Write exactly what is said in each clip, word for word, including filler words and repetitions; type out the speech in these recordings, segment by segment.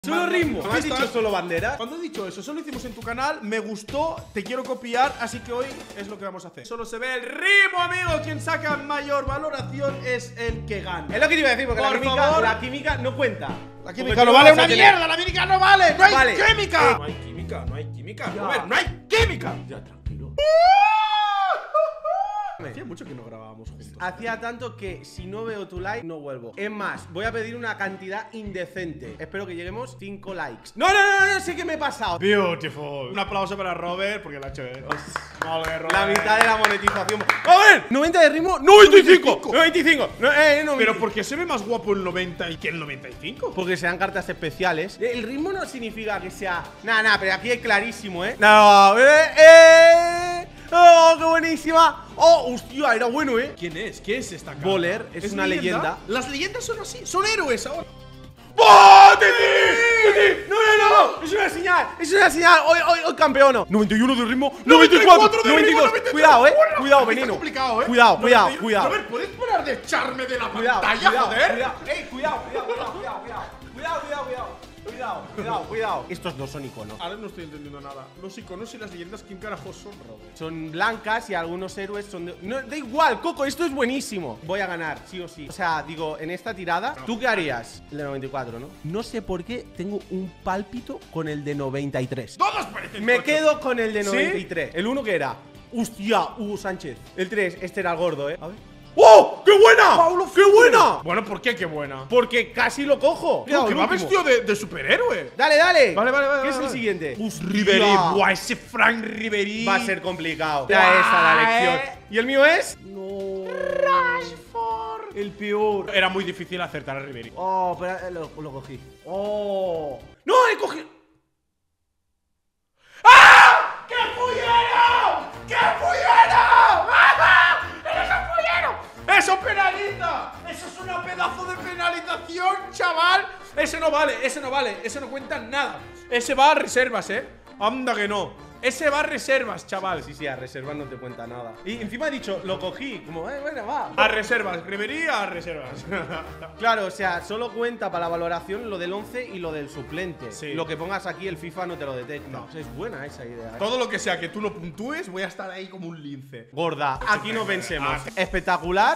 Solo ritmo. ¿No has dicho solo bandera? Cuando he dicho eso, solo hicimos en tu canal, me gustó, te quiero copiar, así que hoy es lo que vamos a hacer. Solo se ve el ritmo, amigos. Quien saca mayor valoración es el que gana. Es lo que te iba a decir, porque Por la química, favor. la química no cuenta. La química no vale una mierda, la química no vale. ¡No hay Vale. química! Eh. No hay química, no hay química. Ya. A ver, no hay química. Ya, tranquilo. Hacía mucho que no grabábamos juntos. Hacía tanto que si no veo tu like, no vuelvo. Es más, voy a pedir una cantidad indecente. Espero que lleguemos cinco likes. No, no, no, no, no sé qué me he pasado. Beautiful. Un aplauso para Robert, porque la ha hecho, eh. Vale, Robert. La mitad de la monetización. A ver, noventa de ritmo, noventa y cinco. noventa y cinco. No, eh, no, Pero ¿por qué se ve más guapo el noventa y que el noventa y cinco? Porque sean cartas especiales. El ritmo no significa que sea. Nada, nada, pero aquí es clarísimo, ¿eh? No, eh, eh. ¡Oh, qué buenísima! ¡Oh, hostia! Era bueno, ¿eh? ¿Quién es? ¿Qué es esta carta? Bowler, es una leyenda. Las leyendas son así, son héroes ahora. ¡Oh, Titi! ¡Titi! ¡No, no, no! ¡Es una señal! ¡Es una señal! ¡Hoy, hoy, hoy campeono! noventa y uno de ritmo, noventa y cuatro, noventa y dos. Cuidado, eh. Cuidado, veneno. complicado, eh. Cuidado, cuidado, noventa y uno. cuidado. Robert, ¿puedes parar de echarme de la Cuidado, pantalla, cuidado, joder? cuidado. ¡Ey, cuidado, cuidado, cuidado, cuidado, cuidado! Cuidado, cuidado, cuidado. Cuidado, cuidado, cuidado. Estos no son iconos. Ahora no estoy entendiendo nada. Los iconos y las leyendas, ¿quién carajos son, Robert? Son blancas y algunos héroes son de… No, da igual, Coco, esto es buenísimo. Voy a ganar, sí o sí. O sea, digo, en esta tirada, ¿tú qué harías? El de noventa y cuatro, ¿no? No sé por qué tengo un pálpito con el de noventa y tres. Todos parecen Me tochos. quedo con el de ¿Sí? noventa y tres. ¿El uno que era? Hostia, Hugo Sánchez. El tres, este era el gordo, ¿eh? A ver. ¡Oh! ¡Qué buena! Paulo ¡Qué buena! Bueno, ¿por qué? ¡Qué buena! Porque casi lo cojo. Tío, que el va último. vestido de, de superhéroe. Dale, dale. Vale, vale, vale, ¿Qué vale, es el vale. siguiente? Hostia. Riveri, buah, ese Frank Riveri. Va a ser complicado. Buah, Ya esa la eh. elección. ¿Y el mío es? No. Rashford. El peor. Era muy difícil acertar a Riveri. Oh, pero eh, lo, lo cogí. Oh. ¡No! ¡He cogido! ¡Ah! ¡Qué fullero! ¡Qué fullero! ¡Ah! ¡Eres un fullero! ¡Eso penaliza! ¡Eso es una pedazo de penalización, chaval! Ese no vale, ese no vale, ese no cuenta nada. Ese va a reservas, ¿eh? Anda que no. Ese va a reservas, chaval. Sí, sí, a reservas no te cuenta nada. Y encima he dicho, lo cogí. Como, eh, bueno, va. A reservas, Riveri a reservas. Claro, o sea, solo cuenta para la valoración lo del once y lo del suplente. Sí. Lo que pongas aquí, el FIFA no te lo detecta. No. O sea, es buena esa idea. ¿eh? Todo lo que sea que tú no puntúes, voy a estar ahí como un lince. Gorda, aquí no pensemos. Ah. Espectacular.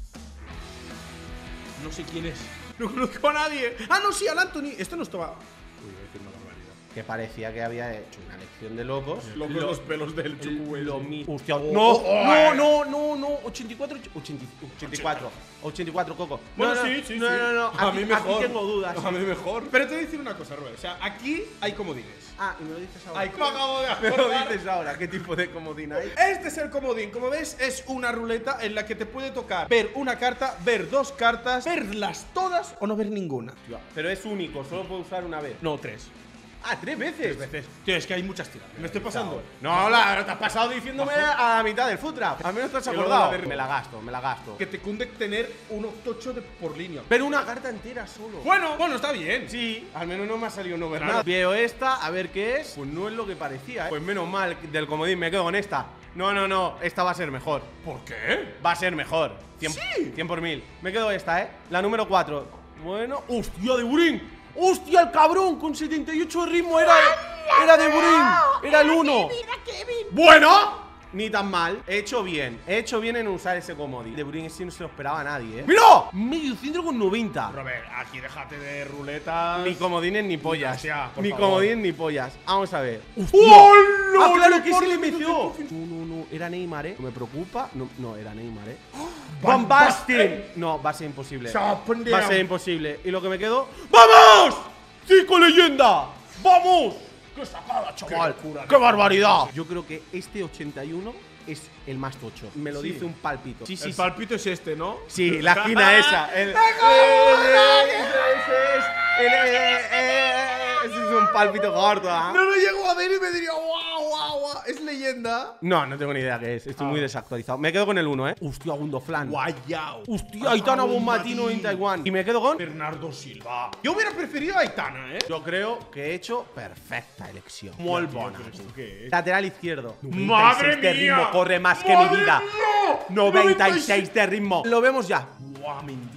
No sé quién es. No conozco a nadie. Ah, no, sí, al Anthony. Esto no estaba. Uy, voy a decir una barbaridad. Que parecía que había hecho una lección de locos. Locos Lo- los pelos del el- chucu ese. Lo mismo. Hostia, Oh, no, oh, oh, no, eh. no, no, no. ochenta y cuatro, ochenta, ochenta y cuatro. ochenta y cuatro, Coco. Bueno, no, no, sí, sí, no, sí. no, no. A Aquí, mí mejor. aquí tengo dudas. A mí mejor. Pero te voy a decir una cosa, Robert. O sea, aquí hay comodines. Ah, y me lo dices ahora. Hay me acabo de Me lo acordar. dices ahora. ¿Qué tipo de comodín hay? Este es el comodín. Como ves, es una ruleta en la que te puede tocar ver una carta, ver dos cartas, verlas todas o no ver ninguna. Pero es único, solo puedo usar una vez. No, tres. Ah, tres veces. Tres veces. Tío, es que hay muchas tiradas. ¿Me estoy pasando? No, la, te has pasado diciéndome a la mitad del Footrap. Al menos te has Y luego acordado. la de- Me la gasto, me la gasto. Que te cunde tener un octocho de por línea. Pero una carta entera solo. Bueno, bueno, está bien. Sí, al menos no me ha salido no ver Claro. nada. Veo esta, a ver qué es. Pues no es lo que parecía, ¿eh? Pues menos mal del comodín, me quedo con esta. No, no, no, esta va a ser mejor. ¿Por qué? Va a ser mejor. cien, Sí. cien por mil. Me quedo esta, ¿eh? La número cuatro. Bueno, hostia, de Burín. ¡Hostia, el cabrón! Con setenta y ocho de ritmo era, era de Burín. Era el uno. Bueno. Ni tan mal. He hecho bien. He hecho bien en usar ese comodín. De Burín ese no se lo esperaba a nadie, ¿eh? ¡Mira! Medio centro con noventa. Robert, aquí déjate de ruletas. Ni comodines ni pollas. Gracias, por Ni favor. comodines ni pollas. Vamos a ver. ¡Oh, ¡Ah, claro no, que no, se le no, metió! no, No, no, no. Era Neymar, ¿eh? No me preocupa. No, no era Neymar, ¿eh? Van ¡Van Basten! No, va a ser imposible. Chapen Va a down. ser imposible. Y lo que me quedo… ¡Vamos! ¡Cinco leyenda! ¡Vamos! ¡Qué sacada, ¡Chaval! chaval! ¡Qué barbaridad! Yo creo que este ochenta y uno es el más tocho. Me lo Sí. dice un pálpito. Sí, sí, El sí. palpito es este, ¿no? Sí, la esquina esa. El, ¡Venga, ese, ese es. El, eh, eh, ese es un pálpito gordo, ¿ah? No lo llego a ver y me diría, guau, guau, guau. ¿Es leyenda? No, no tengo ni idea qué es. Estoy Ah. muy desactualizado. Me quedo con el uno, ¿eh? Hostia, Gundoflan. Guayao. Hostia, Aitana Bonmatino en Taiwán. Y me quedo con… Bernardo Silva. Yo hubiera preferido a Aitana, ¿eh? Yo creo que he hecho perfecta elección. Tío, Muy tío, buena. ¿pero esto qué es? Lateral izquierdo. ¡Madre noventa y seis de mía! ritmo, corre más que mi ¡Madre vida. mía! noventa y seis de ritmo. Lo vemos ya. Guau, Mendy.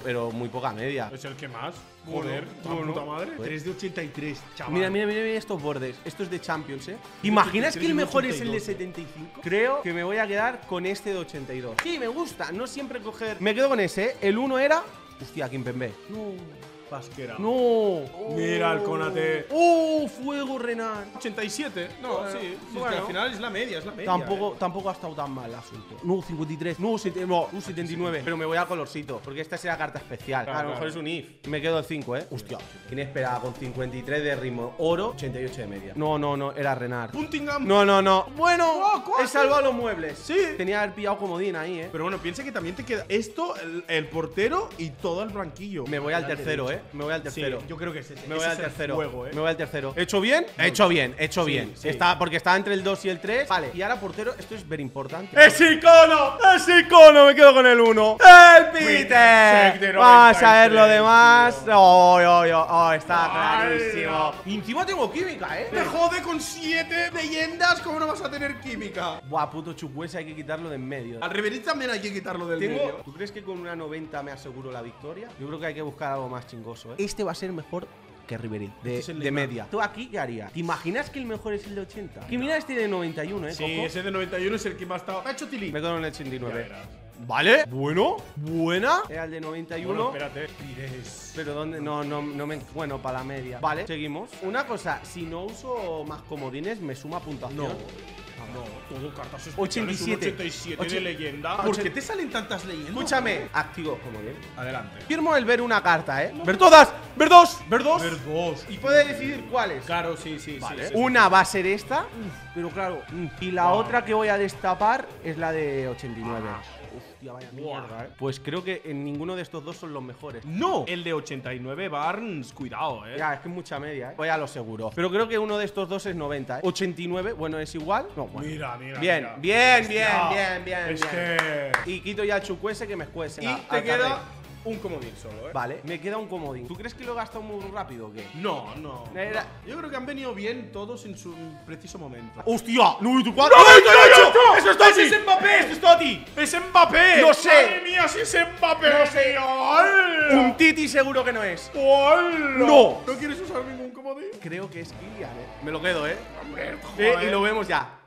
pero muy poca media. Es el que más. Joder, Bueno, la puta bueno. madre. tres de ochenta y tres, chaval. Mira, mira, mira, mira estos bordes. Esto es de Champions, ¿eh? ¿Te imaginas que el mejor es el de setenta y cinco? Creo que me voy a quedar con este de ochenta y dos. Sí, me gusta. No siempre coger. Me quedo con ese, ¿eh? El uno era. Hostia, Kimpembe. No. Pasquera. No. Mira el Konate. ¡Oh! Fuego Renan. ochenta y siete. No, Bueno, sí. sí, bueno. es que al final es la media, es la media. Tampoco, eh. tampoco ha estado tan mal el asunto. No, cincuenta y tres. No, sete- no, uh, setenta y nueve. Pero me voy a colorcito, porque esta será carta especial. Claro, a lo mejor claro. es un if. Me quedo el cinco, ¿eh? Hostia. ¿Quién esperaba con cincuenta y tres de ritmo? Oro, ochenta y ocho de media. No, no, no. Era Renard. Puntingham. No, no, no. Bueno, Oh, ¿cuál? he salvado los muebles. Sí. Tenía que haber pillado comodín ahí, ¿eh? Pero bueno, piensa que también te queda esto, el, el portero y todo el banquillo. Me voy al La tercero, derecha. ¿eh? Me voy al tercero. Sí, yo creo que es ese. Me voy ese al es el tercero. fuego, eh. Me voy al tercero. ¿He hecho bien? He hecho bien, he hecho Sí, bien. sí. Está, porque estaba entre el dos y el tres. Vale, y ahora portero, esto es very importante. ¡Es icono! ¡Es icono! Me quedo con el uno. ¡El Peter! Peter! Vamos a ver lo noventa y tres, demás. tío. Oh, oh, oh, oh, está Ay, clarísimo. no. Y encima tengo química, ¿eh? Te jode con siete leyendas, ¿cómo no vas a tener química? Buah, puto chupuese, hay que quitarlo de en medio. Al Ribery también hay que quitarlo del Tengo, medio. ¿Tú crees que con una noventa me aseguro la victoria? Yo creo que hay que buscar algo más chingoso, ¿eh? Este va a ser mejor que Ribery, de, Este es el de Neymar. media. ¿Tú aquí qué harías? ¿Te imaginas que el mejor es el de ochenta? Que mira este de noventa y uno, ¿eh, Sí, Coco? ese de noventa y uno es el que más está. Ha hecho Tilly. Me quedo en el ochenta y Ya nueve. verás. ¿Vale? Bueno, buena. Era el de noventa y uno. Bueno, espérate. Pires. Pero ¿dónde? No, no, no me. Bueno, para la media. Vale, seguimos. Una cosa, si no uso más comodines, me suma puntuación. No. No, todo cartas especiales. ochenta y siete. Un ochenta y siete de Ochen- leyenda. Ochen- ¿Por qué te salen tantas leyendas? Escúchame, activo comodín. Adelante. Firmo el ver una carta, ¿eh? ¡Ver todas! ¡Ver dos! ¡Ver dos! Ver dos. Y puede decidir cuáles. Claro, sí, sí, Vale. sí, sí. Una va a ser esta, pero claro. Y la Wow. otra que voy a destapar es la de ochenta y nueve. Hostia, vaya Wow. mierda, ¿eh? Pues creo que en ninguno de estos dos son los mejores. No, el de ochenta y nueve Barnes, cuidado, eh. Ya, es que es mucha media, ¿eh? Voy a lo seguro. Pero creo que uno de estos dos es noventa, ¿eh? ochenta y nueve, bueno, es igual. No, bueno. Mira, mira. Bien, mira. bien, bien, Hostia. bien, bien, Es bien. que. Y quito ya el chucuese que me escuece. Y te queda un comodín solo, eh. Vale, me queda un comodín. ¿Tú crees que lo he gastado muy rápido o qué? No, no. Era- no. Yo creo que han venido bien todos en su preciso momento. ¡Hostia! ¡noventa y cuatro! ¡noventa y ocho! ¡Eso es Totti! ¡Ese es Mbappé! ¡Eso es Totti! ¡Es Mbappé! ¡Lo sé! ¡Madre mía, si es Mbappé! ¡Lo sé! ¡Hola! Un Titi seguro que no es. ¡Hola! No. ¿No quieres usar ningún comodín? Creo que es Kylian, ¿eh? Me lo quedo, ¿eh? Hombre, Eh, joder. y lo vemos ya.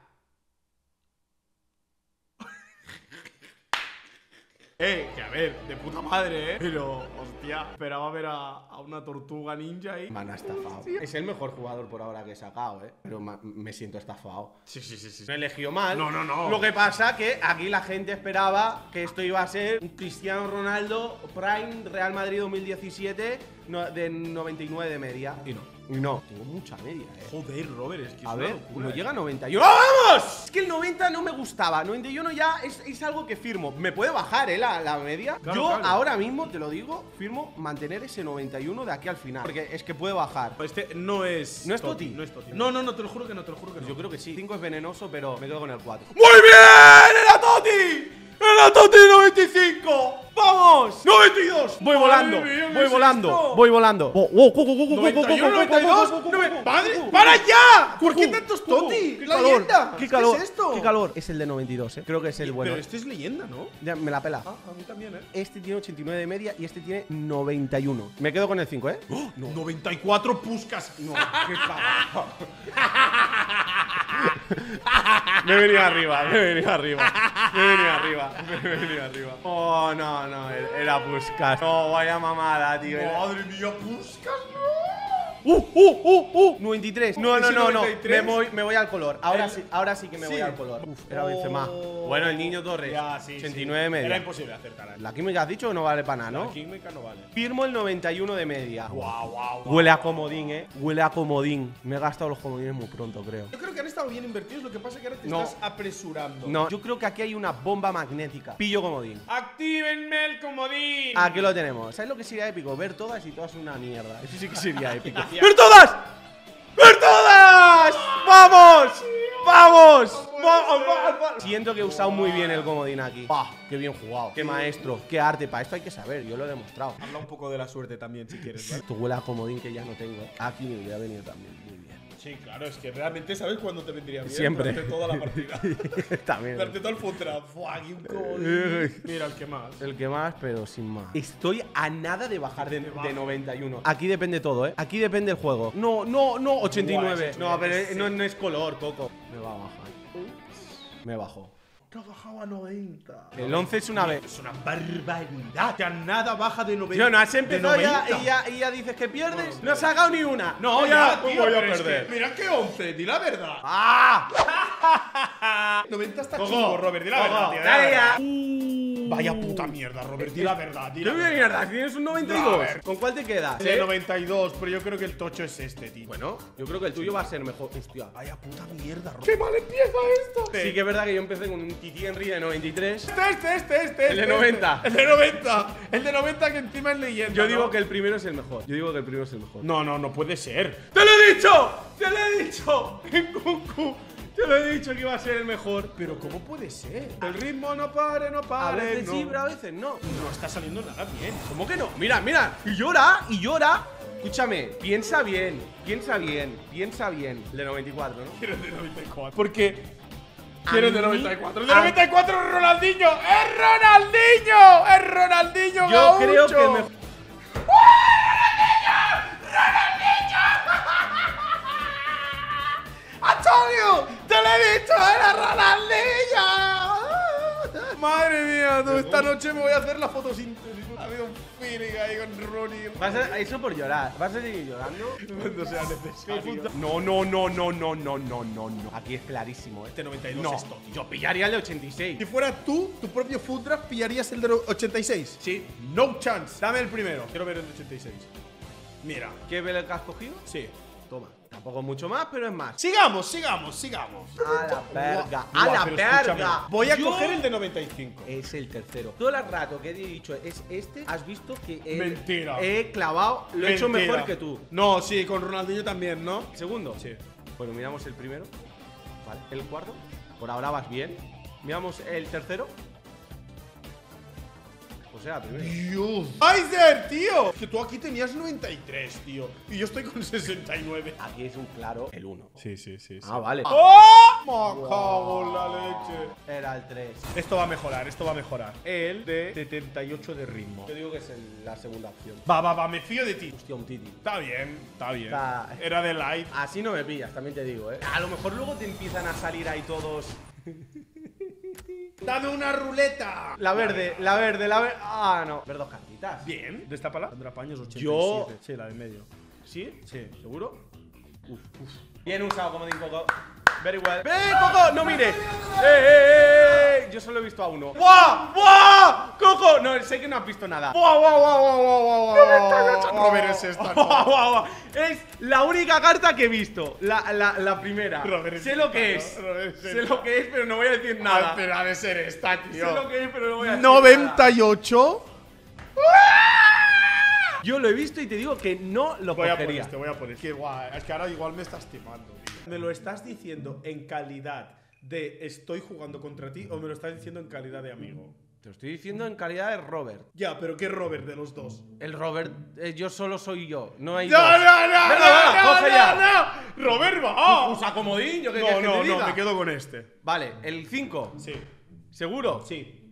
Eh, que a ver, de puta madre, eh. Pero, hostia, esperaba ver a, a una tortuga ninja ahí. Me han estafado. Es el mejor jugador por ahora que he sacado, ¿eh? Pero ma- me siento estafado. Sí, sí, sí, sí. No he elegido mal. No, no, no. Lo que pasa que aquí la gente esperaba que esto iba a ser un Cristiano Ronaldo Prime Real Madrid dos mil diecisiete no- de noventa y nueve de media. Y no. Y no, tengo mucha media, ¿eh? Joder, Robert, es que es A una ver, locura, no eh. llega a noventa y uno. ¡Vamos! Es que el noventa no me gustaba. noventa y uno ya es, es algo que firmo. Me puede bajar, ¿eh? La, la media. Claro, Yo claro. ahora mismo, te lo digo, firmo mantener ese noventa y uno de aquí al final. Porque es que puede bajar. Este no es. ¿No es Totti? No es Totti. No, no, no, te lo juro que no, te lo juro que no. Yo creo que sí. cinco es venenoso, pero me quedo con el cuatro. ¡Muy bien! ¡Era Totti! ¡Era Totti noventa y cinco! ¡Vamos! ¡noventa y dos! Voy Madre volando, mía, ¿qué voy es volando, esto? voy volando. Oh, oh, co, co, co, co, noventa y uno, co, co, noventa y co, dos. co, co, nove- co, ¡Padre! co, ¡Para ya! co, ¿Por qué co, tantos co, co, Totti? ¡Qué ¡La calor! leyenda! ¡Qué ¿Qué calor! es esto? ¡Qué calor! Es el de noventa y dos, ¿eh? Creo que es el bueno. Pero este es leyenda, ¿no? Ya me la pela. Ah, a mí también, ¿eh? Este tiene ochenta y nueve de media y este tiene noventa y uno. Me quedo con el cinco, ¿eh? ¡Oh! No, noventa y cuatro Puskas. no, qué cagado. Me he venido arriba, me he venido arriba. Me he venido arriba, me he venido arriba. Oh, no, no, era Puskas. No, vaya mamada, tío. Era- Madre mía, Puskas, no. ¡Uh, uh, uh, uh! noventa y tres. No, no, ¿Ese no, no. noventa y tres? Me voy, me voy al color. Ahora El- sí, ahora sí que me Sí. voy al color. Uf, era Oh. Benzema. Bueno, el niño Torres. Ya, sí, ochenta y sí. nueve de media. Era imposible acertar. ¿eh? La química has dicho que no vale para nada, La ¿no? química no vale. Firmo el noventa y uno de media. Guau, guau, guau. Huele a comodín, eh. Huele a comodín. Me he gastado los comodines muy pronto, creo. Yo creo que han estado bien invertidos, lo que pasa es que ahora te No. estás apresurando. No, yo creo que aquí hay una bomba magnética. Pillo comodín. ¡Actívenme el comodín! Aquí lo tenemos. ¿Sabes lo que sería épico? Ver todas y todas una mierda. Eso sí que sería épico. Ya. ¡Ver todas! ¡Ver todas! ¡Vamos! ¡Vamos! ¡Vamos! ¡Vamos! Siento que he usado muy bien el comodín aquí. ¡Bah! ¡Qué bien jugado! ¡Qué maestro! ¡Qué arte! Para esto hay que saber, yo lo he demostrado. Habla un poco de la suerte también, si quieres, ¿vale? Esto huele a comodín que ya no tengo. Aquí me hubiera venido también. Muy bien. Sí, claro, es que realmente sabes cuándo te vendría bien. Siempre. Durante toda la partida. También. Durante todo el food trap. Fua, aquí un gol. Mira, el que más. El que más, pero sin más. Estoy a nada de bajar de, de noventa y uno. Aquí depende todo, ¿eh? Aquí depende el juego. No, no, no, ochenta y nueve. Buah, No, pero sí. no, no es color, Coco. Me va a bajar. Me bajo. Te ha bajado a noventa. El once es una vez. Es una barbaridad. Ya nada baja de noventa. Tío, no has empezado de ya noventa. y, ya y ya dices que pierdes. No has sacado ni una. No, ya, ya, ¿cómo tío, voy a pero es perder? que, mira que once, di la verdad. ¡Ah! noventa está Coco, chungo, Robert, di la Coco, verdad, tío. di la dale verdad. ya. Vaya puta mierda, Robert, di la verdad, di ¿Qué la verdad. mierda? Tienes un noventa y No, a dos. ver. ¿Con cuál te quedas? El de noventa y dos, pero yo creo que el tocho es este, tío. Bueno, yo creo que el tuyo va a ser mejor. Hostia. Vaya puta mierda, Robert. ¡Qué mal empieza esto! Sí que es verdad que yo empecé con un Titi Henry de noventa y tres. Este, este, este, este. El de este, noventa. este. El de noventa. El de noventa que encima es leyenda. Yo digo ¿no? que el primero es el mejor. Yo digo que el primero es el mejor. No, no, no puede ser. ¡Te lo he dicho! ¡Te lo he dicho! En Goku. Te lo he dicho que iba a ser el mejor. Pero ¿cómo puede ser? El ritmo no pare, no A pare. veces no. sí, pero a veces no. No está saliendo nada bien. ¿Cómo que no? Mira, mira. Y llora, y llora. Escúchame, piensa bien, piensa bien, piensa bien. El de noventa y cuatro, ¿no? Quiero el de noventa y cuatro. Porque A quiero el de mí- noventa y cuatro. El de a- noventa y cuatro es Ronaldinho. ¡Es Ronaldinho! ¡Es Ronaldinho! Yo Gaucho! creo que el mejor. ¡Antonio! ¡Te lo he dicho! ¡Era Ronaldinho! Madre mía, tú, esta noche me voy a hacer la fotosíntesis. Ha habido un feeling ahí con Ronnie. Vas a, eso por llorar. ¿Vas a seguir llorando? Cuando sea necesario. No, no, no, no, no, no, no, no, no. Aquí es clarísimo, ¿eh? Este noventa y dos No, es top. yo pillaría el de ochenta y seis. Si fuera tú, tu propio food draft, ¿pillarías el de ochenta y seis? Sí. No chance. Dame el primero. Quiero ver el de ochenta y seis. Mira. ¿Qué ve el que has cogido? Sí. Toma. Tampoco mucho más, pero es más. Sigamos, sigamos, sigamos. A la verga. Buah, A la pero escúchame, verga. Voy a Yo- coger el de noventa y cinco. Es el tercero. Todo el rato que he dicho es este, has visto que he, Mentira. he clavado, lo he hecho Mentira. mejor que tú. No, sí, con Ronaldinho también, ¿no? ¿El segundo? Sí. Bueno, miramos el primero. Vale. El cuarto. Por ahora vas bien. Miramos el tercero. O sea, primero. Dios. ¡Aizer, tío! Que tú aquí tenías noventa y tres, tío. Y yo estoy con sesenta y nueve. Aquí es un claro el uno. Sí, sí, sí. Ah, vale. ¡Oh! Me cago en la leche. Era el tres. Esto va a mejorar, esto va a mejorar. El de setenta y ocho de ritmo. Yo digo que es el- la segunda opción. Va, va, va, me fío de ti. Hostia, un Titi. Está bien, está bien. Está- Era de light. Así no me pillas, también te digo, ¿eh? A lo mejor luego te empiezan a salir ahí todos. ¡Dame una ruleta! La verde, la verde, la verde. Ah, no. Ver dos cartitas. Bien. ¿Destápala? Sandra Paños ochenta y siete. Yo- Sí, la de medio. ¿Sí? Sí. ¿Seguro? Uf, uf. Bien usado, como digo, Coco. Very well. ¡Ven, Coco! ¡No mires! ¡Eh, eh, eh! Yo solo he visto a uno. ¡Buah! ¡Buah! ¡Coco! No, sé que no has visto nada. ¡Buah, buah, buah, buah, buah, buah, buah! Robert es esta, no. ¡Buah, buah, buah! Es la única carta que he visto. La, la, la primera. Robert es Sé lo esta, que ¿no? es. Robert es Sé esta. lo que es, pero no voy a decir nada. Ah, pero ha de ser esta, Sé tío. lo que es, pero no voy a decir nada. noventa y ocho. Yo lo he visto y te digo que no lo Voy a poner cogería. este, voy a poner. Qué guay. Es que ahora igual me estás timando, tío. ¿Me lo estás diciendo en calidad de estoy jugando contra ti o me lo estás diciendo en calidad de amigo? Te lo estoy diciendo en calidad de Robert. Ya, pero ¿qué Robert de los dos? El Robert, eh, yo solo soy yo. No hay ¡No, dos. no, no! Venga, no, va, no, coge no, ya. no! ¡Robert va! Usa comodín, yo que No, quieres que no, te no, diga. me quedo con este. Vale, el cinco. Sí. ¿Seguro? Sí.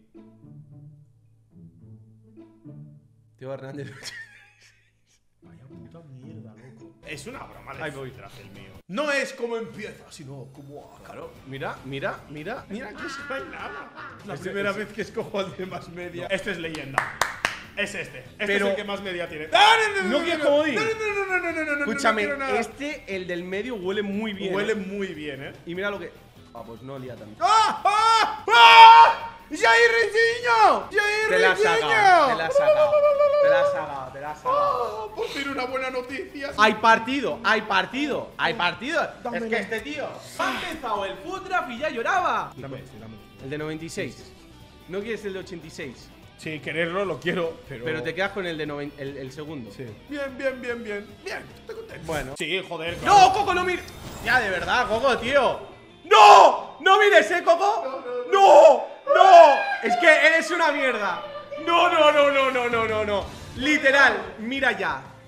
Tío Hernández. Vaya puta mierda, loco. Es una broma de Ahí voy. filtraje el mío. No es como empieza, sino como acaba. Claro, mira, mira, mira. Mira que si no hay nada. La Ese- primera ese- vez que escojo al de más media. Este es leyenda. Es este. Este Pero- es el que más media tiene. ¡Ah, no, no, ¿No no, quieres no, comodín? No, no, no, no, no, no, no, no, Escúchame, no quiero nada. este, el del medio, huele muy bien. Huele ¿eh? muy bien, ¿eh? Y mira lo que. Ah, pues no lía tanto. ¡Ah! ¡Ah! ¡Ah! ¡Jair Riziño! ¡Jair Te la has Riziño! sacado, te la has sacado. Te la has sacado, te la has sacado. ¡Ah! Por fin una buena noticia. Hay partido, hay partido, hay partido. Dámelo. Es que este tío ha empezado el foot draft y ya lloraba. Dame este, dame. El de noventa y seis. ¿No quieres el de ochenta y seis? Sí, quererlo lo quiero, pero. Pero te quedas con el de noven- el, el segundo. Sí. Bien, bien, bien, bien. Bien, estoy contento. Bueno. Sí, joder. ¡No, Coco, no mires! Ya, de verdad, Coco, tío. ¡No! ¡No mires, eh, Coco! ¡No! ¡No! Es que eres una mierda. No, no, no, no, no, no, no, no. Literal, mira ya.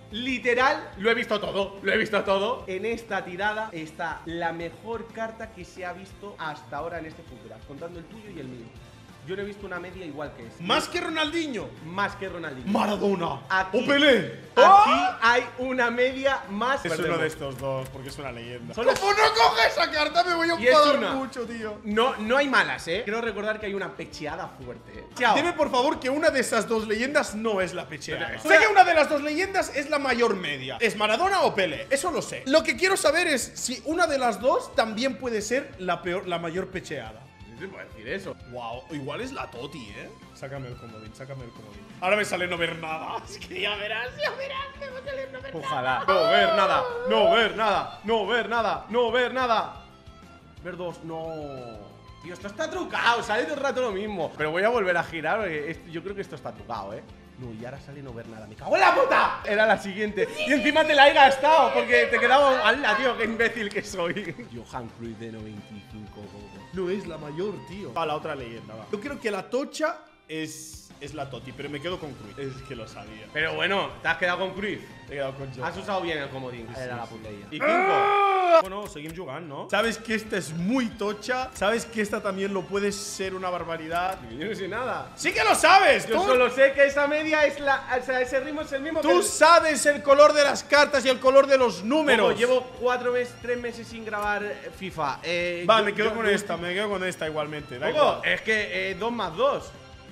literal, lo he visto todo, lo he visto todo. En esta tirada está la mejor carta que se ha visto hasta ahora en este Futuras, contando el tuyo y el mío. Yo no he visto una media igual que esta. Más que Ronaldinho. Más que Ronaldinho. Maradona. Aquí, o Pelé. Aquí ¡Oh! hay una media más. Es Perdemos. uno de estos dos, porque es una leyenda. Solo- ¿Cómo no coge esa carta? Me voy a Y es enfadar una. mucho, tío. No, no hay malas, ¿eh? Quiero recordar que hay una pecheada fuerte, ¿eh? Chao. Dime por favor que una de esas dos leyendas no es la pecheada. Pero- Sé que una de las dos leyendas es la mayor media. ¿Es Maradona o Pelé? Eso lo sé. Lo que quiero saber es si una de las dos también puede ser la peor, la mayor pecheada. ¿Qué te puedo decir eso? Wow, igual es la Toti, ¿eh? Sácame el comodín, sácame el comodín. Ahora me sale no ver nada. Es que ya verás, ya verás, me va a salir no ver Ojalá. No ver nada, no ver nada, no ver nada, no ver nada. Ver dos, no. Tío, esto está trucado, sale todo el rato lo mismo. Pero voy a volver a girar porque esto- yo creo que esto está trucado, ¿eh? No, y ahora sale no ver nada. ¡Me cago en la puta! Era la siguiente. Y encima te la he gastado porque te quedaba. ¡Hala, tío! ¡Qué imbécil que soy! Johan Cruyff de noventa y cinco. No es la mayor, tío. Va, la otra leyenda, va. Yo creo que la Tocha es, es la Toti, pero me quedo con Cruyff. Es que lo sabía. Pero bueno, te has quedado con Cruyff. Me he quedado con Joe. Has usado bien el comodín. Era la putería. Y cinco. ¡Ah! Bueno, seguimos jugando, ¿no? Sabes que esta es muy tocha. Sabes que esta también lo puede ser una barbaridad. Yo no sé nada. ¡Sí que lo sabes! Yo Tú, solo sé que esa media es la. O sea, ese ritmo es el mismo que. tú el- sabes el color de las cartas y el color de los números. Ojo, llevo cuatro meses, tres meses sin grabar eh, FIFA. Eh, Va, yo- me quedo yo- con yo- esta, me quedo con esta igualmente. Da Ojo, igual. es que eh, dos más dos.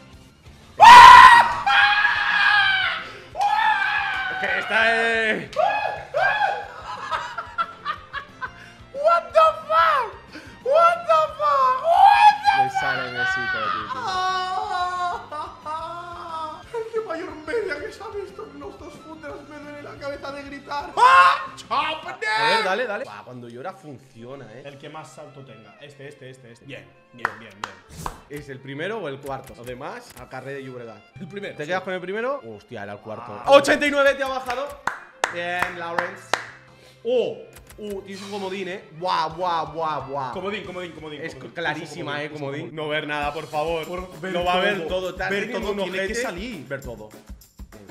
Es que esta es. What the fuck? What the fuck? What Le sale Mesito, tío. El que mayor media que se ha visto en los dos futuras me duele la cabeza de gritar. ¡Ah! ¡Chapne! A ver, dale, dale. Buah, cuando llora funciona, eh. El que más salto tenga. Este, este, este, este. Bien, bien, bien, bien. ¿Es el primero o el cuarto? Los demás, a carré de Llobregat. El primero. ¿Te sí. quedas con el primero? Hostia, era el cuarto. Ah. ochenta y nueve te ha bajado. Bien, Lawrence. Oh, uh, tienes un comodín, eh. Buah, buah, buah, buah. Comodín, comodín, comodín. Es comodín. clarísima, Uso eh, uso comodín. No ver nada, por favor. Por ver Lo va a ver todo. todo. Te has Ver tenido todo un tiene que ojete. salir. Ver todo. Venga.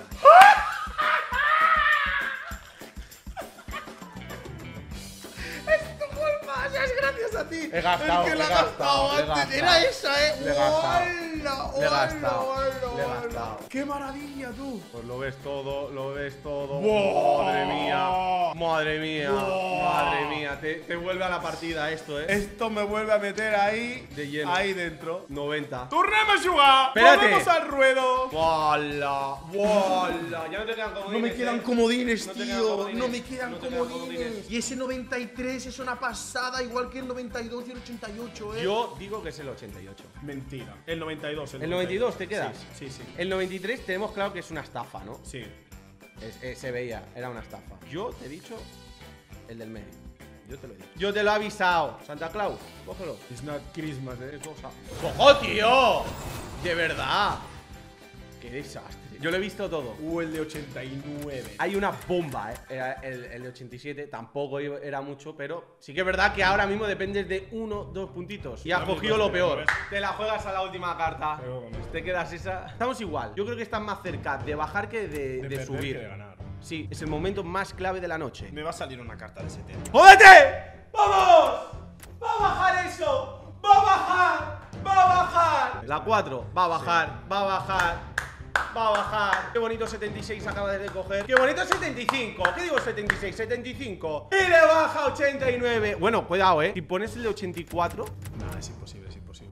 Es tu culpa, es gracias a ti. He gastado, El que he la ha gastado, gastado he antes. gastado. Era esa, eh. Le he gastado. Hola, Le he hola, gastado, hola, le he hola. gastado. Qué maravilla, tú. Pues lo ves todo, lo ves todo. Wow. Madre mía. Madre mía. Wow. Madre mía. Te, te vuelve a la partida esto, eh. Esto me vuelve a meter ahí, De lleno. ahí dentro. noventa. ¡Tornemos jugar! Espérate. ¡Volvemos al ruedo! ¡Wala! ¡Wala! Ya no te quedan comodines. No me quedan eh. comodines, No te quedan tío. comodines. No me quedan No te quedan comodines. comodines. Y ese noventa y tres es una pasada, igual que el noventa y dos y el ochenta y ocho, ¿eh? Yo digo que es el ochenta y ocho. Mentira. El noventa y dos. ¿El noventa y dos te quedas? Sí, sí, sí. El noventa y tres tenemos claro que es una estafa, ¿no? Sí. Es- eh, se veía, era una estafa. Yo te he dicho el del medio. Yo te lo he dicho. Yo te lo he avisado. Santa Claus, cógelo. It's not Christmas, ¿eh? ¡Cojo, tío! De verdad. Qué desastre. Yo lo he visto todo. Uh, el de ochenta y nueve. Hay una bomba, ¿eh? Era el, el de ochenta y siete, tampoco iba- era mucho, pero sí que es verdad que ahora mismo dependes de uno, dos puntitos. Y has También cogido lo lo sé, peor. ¿ves? Te la juegas a la última carta. Pero con esto. Te quedas esa. Estamos igual. Yo creo que estás más cerca de bajar que de, De, de perder subir. que de ganar. Sí, es el momento más clave de la noche. Me va a salir una carta de setenta. ¡Jódete! ¡Vamos! ¡Va a bajar eso! ¡Va a bajar! ¡Va a bajar! La cuatro, va a bajar, va a bajar, va a bajar. Qué bonito setenta y seis acaba de coger. Qué bonito setenta y cinco. ¿Qué digo setenta y seis? setenta y cinco. Y le baja ochenta y nueve. Bueno, cuidado, eh. Si pones el de ochenta y cuatro. Nada, es imposible, es imposible.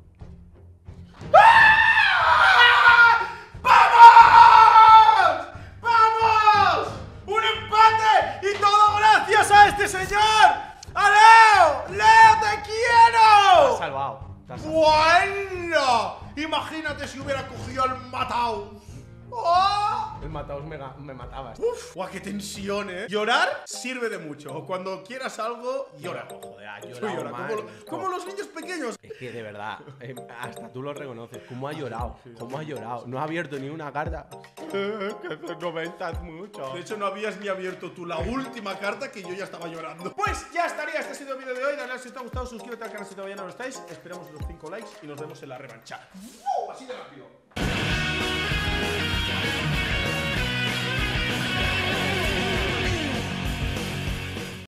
¡Vamos! ¡Vamos! ¡Un empate! ¡Y todo gracias a este señor! ¡A Leo! ¡Leo, te Te has quiero! salvado. Te has salvado. ¡Bueno! Imagínate si hubiera cogido al Mataus. ¡Oh! El Mataos me, ga- me matabas. ¡Uf! ¡Guau, qué tensión, eh! Llorar sirve de mucho. O cuando quieras algo, llora. Joder, ha Tú llorado llora, mal. como, lo- como los niños pequeños. Es que de verdad, eh, hasta tú lo reconoces. ¿Cómo ha llorado? ¿Cómo ha llorado? No ha abierto ni una carta. Eh, que esos noventa es mucho. De hecho, no habías ni abierto tú la última carta que yo ya estaba llorando. Pues ya estaría. Este ha sido el vídeo de hoy. Dale like si te ha gustado, suscríbete al canal si todavía no lo estáis. Esperamos los cinco likes y nos vemos en la revancha. ¡Uh! Así de rápido.